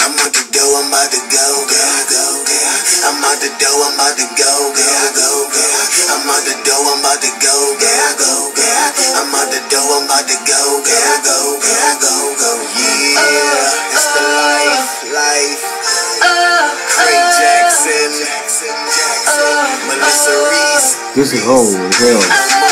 I'm on the dough, I'm about to go, girl, go, girl. I'm on the dough, I'm about to go, girl, go, girl. I'm on the dough, I'm about to go, girl, go, girl. I'm on the dough, I'm about to go, girl, go, girl, go, go. Yeah, it's the life. Craig Jackson, Melissa Reese. This is old as hell.